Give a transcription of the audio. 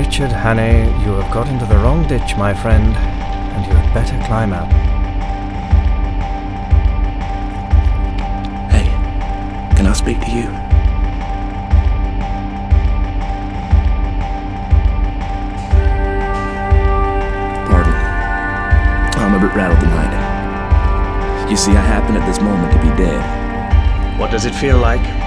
Richard Hannay, you have got into the wrong ditch, my friend, and you had better climb out. Hey, can I speak to you? Pardon. I'm a bit rattled tonight. You see, I happen at this moment to be dead. What does it feel like?